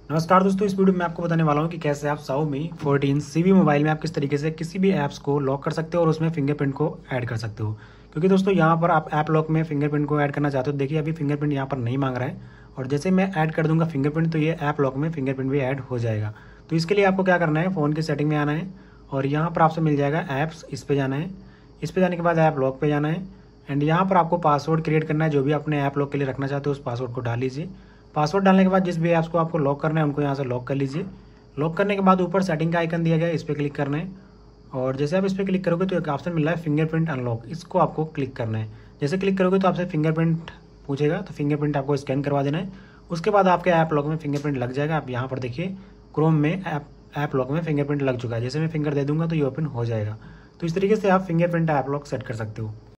नमस्कार दोस्तों, इस वीडियो में आपको बताने वाला हूं कि कैसे आप Xiaomi 14 सीवी मोबाइल में आप किस तरीके से किसी भी ऐप्स को लॉक कर सकते हो और उसमें फिंगरप्रिंट को ऐड कर सकते हो। क्योंकि दोस्तों यहाँ पर आप ऐप लॉक में फिंगरप्रिंट को ऐड करना चाहते हो। देखिए अभी फिंगरप्रिंट यहाँ पर नहीं मांग रहा है और जैसे मैं ऐड कर दूंगा फिंगरप्रिंट तो ये ऐप लॉक में फिंगरप्रिंट भी ऐड हो जाएगा। तो इसके लिए आपको क्या करना है, फ़ोन की सेटिंग में आना है और यहाँ पर आपसे मिल जाएगा ऐप्स, इस पर जाना है। इस पर जाने के बाद ऐप लॉक पे जाना है एंड यहाँ पर आपको पासवर्ड क्रिएट करना है। जो भी अपने ऐप लॉक के लिए रखना चाहते हो उस पासवर्ड को डाल लीजिए। पासवर्ड डालने के बाद जिस भी ऐप्स को आपको लॉक करना है उनको यहाँ से लॉक कर लीजिए। लॉक करने के बाद ऊपर सेटिंग का आइकन दिया गया है, इस पर क्लिक करना है और जैसे आप इस पर क्लिक करोगे तो एक ऑप्शन मिल रहा है फिंगरप्रिंट अनलॉक, इसको आपको क्लिक करना है। जैसे क्लिक करोगे तो आपसे फिंगरप्रिंट पूछेगा, तो फिंगरप्रिंट आपको स्कैन करवा देना है। उसके बाद आपके ऐप लॉक में फिंगरप्रिंट लग जाएगा। आप यहाँ पर देखिए क्रोम में ऐप लॉक में फिंगरप्रिंट लग चुका है। जैसे मैं फिंगर दे दूंगा तो ये ओपन हो जाएगा। तो इस तरीके से आप फिंगरप्रिंट ऐप लॉक सेट कर सकते हो।